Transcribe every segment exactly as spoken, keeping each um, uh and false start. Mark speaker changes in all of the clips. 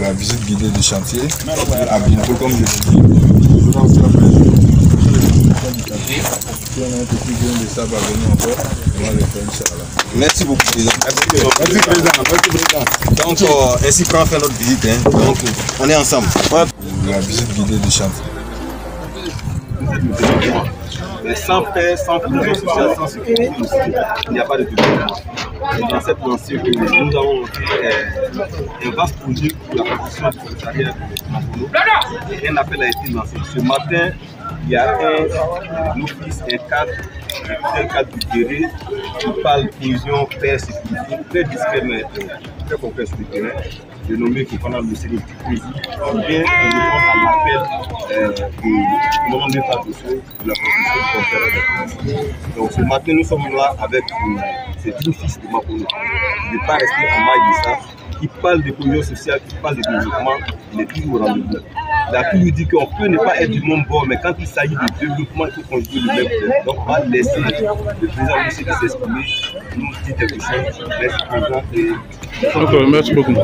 Speaker 1: la visite guidée du chantier. À bientôt, comme je l'ai dit. Je vais aussi après si on a un petit grain de sable à venir encore, on va le faire, Inch'Allah.
Speaker 2: Merci beaucoup, président.
Speaker 1: Merci, Merci président. Merci, président.
Speaker 2: Donc, euh, ainsi qu'on fait notre visite. Hein. Donc, on est ensemble.
Speaker 1: La visite guidée du chantier.
Speaker 2: Mais sans paix, sans cohésion sociale, sans sécurité, il n'y a pas de développement. Et dans cette lancée que nous avons fait euh, un vaste projet pour la construction du commissariat de Makono. Et un appel a été lancé. Ce matin, il y a un office, un cadre, un cadre guerrier qui parle cohésion, paix, sécurité, très discret mais très concret sur le terrain. De nommer Fofana Mousseli qui vient répondre à l'appel du commandant d'État de la construction de la. Donc ce matin, nous sommes là avec euh, ces deux fils de Makono. Il n'est pas resté en maille de ça. Qui parle de cohésion sociale, qui parle de développement, il est toujours au rendez-vous. Il a pu nous dire qu'on peut ne pas être du même bord, mais quand il s'agit de développement, il faut qu'on joue le même jeu. Donc on va laisser le président Mousseli s'exprimer, nous dire quelque chose. Merci président. Et...
Speaker 3: D'accord, merci beaucoup.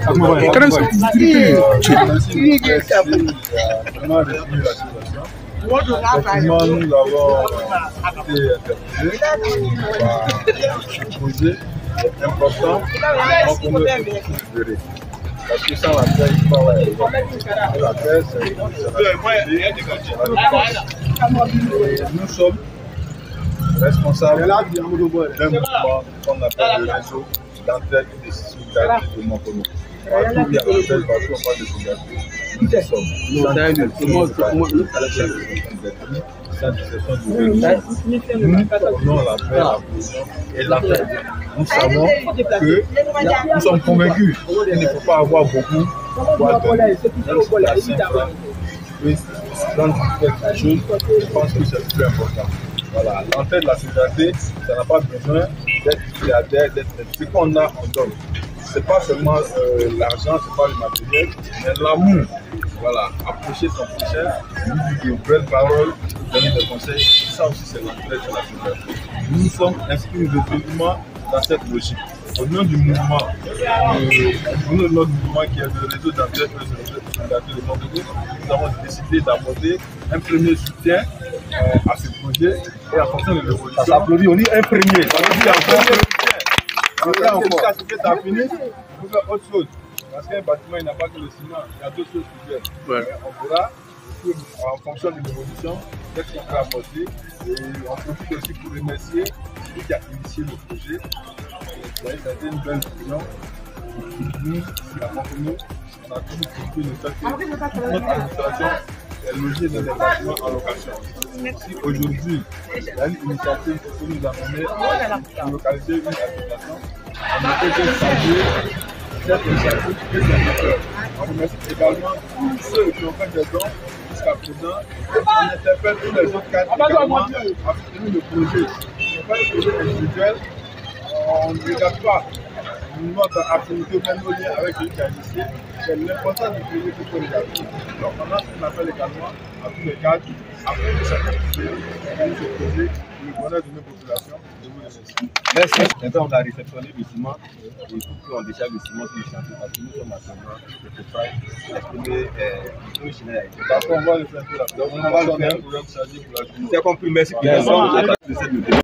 Speaker 1: Effectivement, nous avons été interpellés par un projet important qu'on peut gérer. Parce que sans la paix, il faut avoir la paix, c'est nous sommes responsables d'un mouvement qu'on appelle le réseau d'entraide et de solidarité de Makono. Partout où il y a l'entraide, partout on parle de solidarité. Nous sommes sans discussion du réseau. Nous prenons la paix, la cohésion et l'entraide. Nous savons que nous sommes convaincus qu'il ne faut pas avoir beaucoup pour attendre la cifre. Et quand tu fais quelque chose, je pense que c'est le plus important. Voilà, l'entraide, la solidarité, ça n'a pas besoin d'être milliardaire, d'être. Ce qu'on a, on donne. Ce n'est pas seulement euh, l'argent, ce n'est pas le matériel, mais l'amour. Voilà, approcher son prochain, lui dire de belles paroles, donner des conseils, ça aussi c'est l'entraide de la solidarité. Nous nous sommes inscrits résolument dans cette logique. Au nom du mouvement, euh, au nom de notre mouvement qui est le réseau d'entraide et de solidarité de Makono, nous avons décidé d'apporter un premier soutien euh, à ce projet et en fonction de l'évolution. Ça s'applaudit, on dit un premier. Ça veut dire un premier soutien. Après encore, ça se fait à finir, il faut faire autre chose. Parce qu'un bâtiment, il n'a pas que le ciment, il y a d'autres choses qui viennent. Ouais. On verra, en fonction de l'évolution, qu'est-ce qu'on peut apporter. Et on profite aussi pour remercier celui qui a initié le projet. Ça a été une belle vision. Nous, ici à Makono, on a toujours compris le fait que notre administration est logée dans des bâtiments en location. Si aujourd'hui, il y a une initiative qui nous a mené à localiser une administration, on a fait changer cette initiative et ses acteurs. On remercie également tous ceux qui ont fait des dons jusqu'à présent. On interpelle tous les autres cadres également à soutenir le projet. Ce n'est pas un projet individuel, on ne regarde pas notre activité, même nos liens avec celui qui a initié, c'est l'importance du projet qu'il faut regarder. Donc on a ce qu'on appelle également à tous les cadres, après que chacun puisse venir ce projet pour le bonheur de nos populations. Je vous remercie.
Speaker 2: Merci. Maintenant, on va réceptionner le ciment et tout qu'on décharge le ciment sur le chantier parce que nous sommes actuellement quelque part exprimer le Chinois.
Speaker 1: D'accord, on va le faire tout là. Donc, on va le faire pour le charger pour la journée.
Speaker 2: C'est compris, merci.